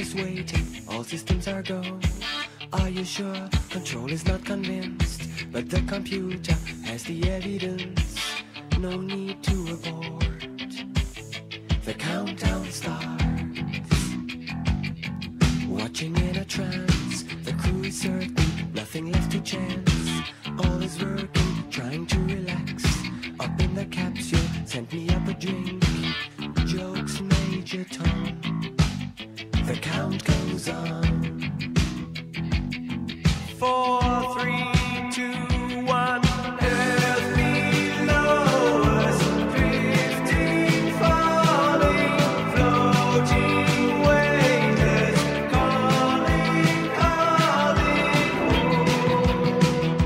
just waiting, all systems are go. Are you sure? Control is not convinced, but the computer has the evidence. No need to abort. The countdown starts. Watching in a trance, the crew is certain, nothing left to chance. All is working, trying to relax. Up in the capsule, sent me up a drink. Jokes, Major Tom. The count goes on. 4, 3, 2, 1. Earth below us, drifting, falling, floating, weightless, calling, calling home.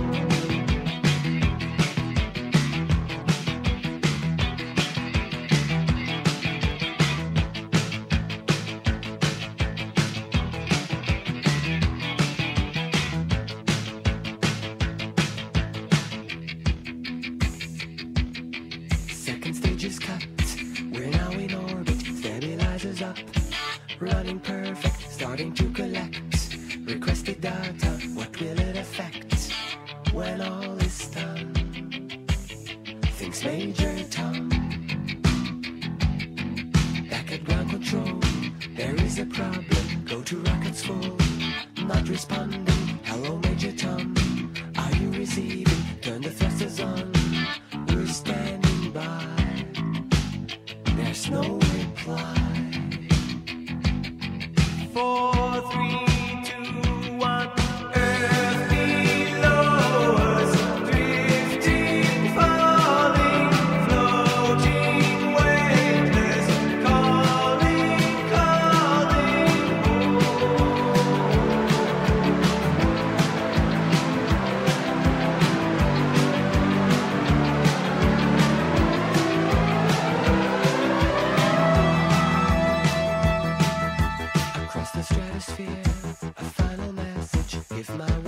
Second stage is cut, we're now in orbit, stabilizers up, running perfect, starting to collect requested data. What will it affect when all is done? Thinks Major Tom. Back at ground control, there is a problem, go to rockets full, not responding. Hello Major Tom, are you receiving? Turn the thrusters on, we're standing by. There's no reply. 4, 3, 2, 1. Earth below us, drifting, falling, floating, weightless, calling, calling home. Across the stratosphere, a final message. If my